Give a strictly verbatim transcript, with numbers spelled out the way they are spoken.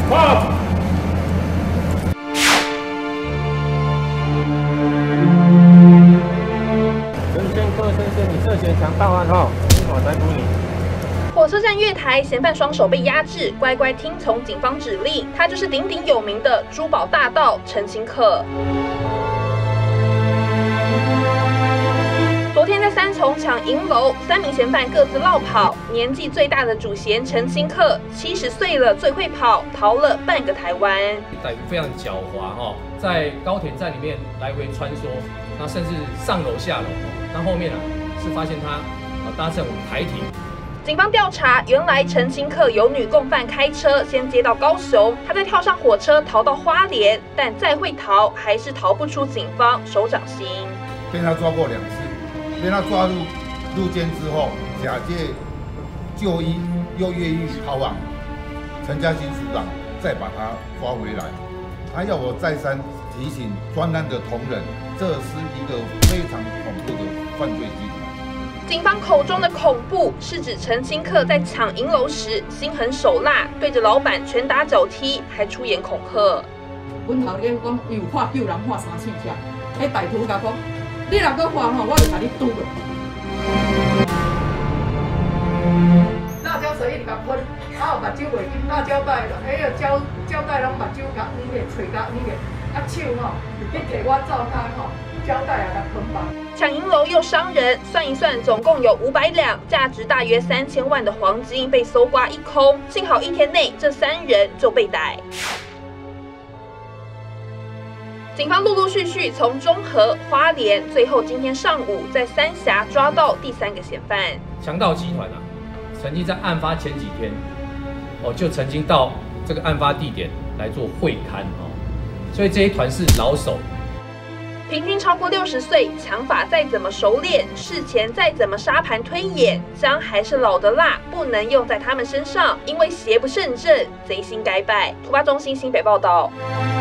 报。陈千克先生，你涉嫌强盗案哈，今晚逮捕你。 火车站月台，嫌犯双手被压制，乖乖听从警方指令。他就是鼎鼎有名的珠宝大盗陈清克。昨天在三重抢银楼，三名嫌犯各自落跑。年纪最大的主嫌陈清克，七十岁了，最会跑，逃了半个台湾。 歹徒非常狡猾哈，在高铁站里面来回穿梭，那甚至上楼下楼。那后面啊，是发现他啊搭乘我们台铁。 警方调查，原来陈清克有女共犯开车先接到高雄，他再跳上火车逃到花莲，但再会逃还是逃不出警方手掌心。 被他抓过两次，被他抓入入监之后，假借就医又越狱逃亡，陈嘉欣署长再把他抓回来。他要我再三提醒专案的同仁，这是一个非常恐怖的犯罪集团。 警方口中的恐怖，是指陈清克在抢银楼时心狠手辣，对着老板拳打脚踢，还出言恐吓。 阮头家讲，伊有看救人看三四下，迄歹徒甲讲，你若搁还吼，我就甲你堵了。辣椒水一直甲喷，啊有目睭袂紧，辣椒袋，迄个胶胶带拢目睭甲捂个，嘴甲捂个，啊手吼，你摕我照他吼。 胶带啊，来捆绑。 抢银楼又伤人，算一算，总共有五百两，价值大约三千万的黄金被搜刮一空。幸好一天内这三人就被逮。警方陆陆续续从中和、花莲，最后今天上午在三峡抓到第三个嫌犯。 强盗集团啊，曾经在案发前几天，哦，就曾经到这个案发地点来做会勘哦，所以这一团是老手。 平均超过六十岁，抢法再怎么熟练，事前再怎么沙盘推演，姜还是老的辣，不能用在他们身上，因为邪不胜正，贼心该败。突发中心新北报道。